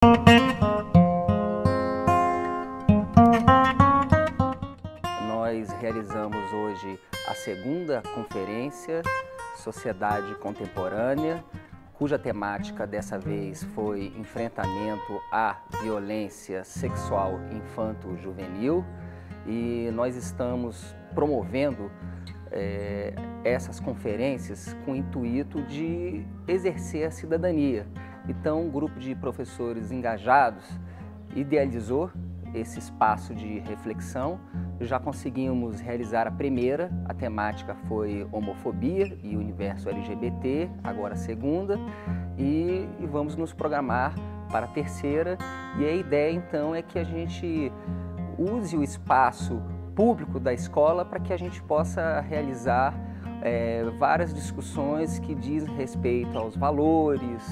Nós realizamos hoje a segunda conferência Sociedade Contemporânea, cuja temática dessa vez foi enfrentamento à violência sexual infanto-juvenil, e nós estamos promovendo essas conferências com o intuito de exercer a cidadania. Então, um grupo de professores engajados idealizou esse espaço de reflexão. Já conseguimos realizar a primeira, a temática foi homofobia e universo LGBT, agora a segunda, e vamos nos programar para a terceira. E a ideia então é que a gente use o espaço público da escola para que a gente possa realizar várias discussões que dizem respeito aos valores,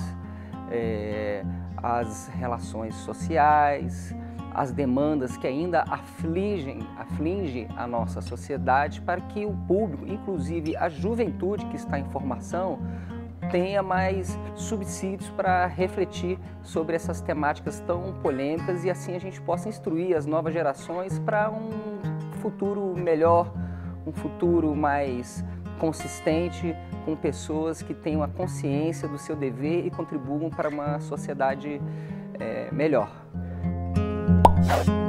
às relações sociais, as demandas que ainda afligem a nossa sociedade, para que o público, inclusive a juventude que está em formação, tenha mais subsídios para refletir sobre essas temáticas tão polêmicas, e assim a gente possa instruir as novas gerações para um futuro melhor, um futuro mais consistente, com pessoas que tenham a consciência do seu dever e contribuam para uma sociedade melhor.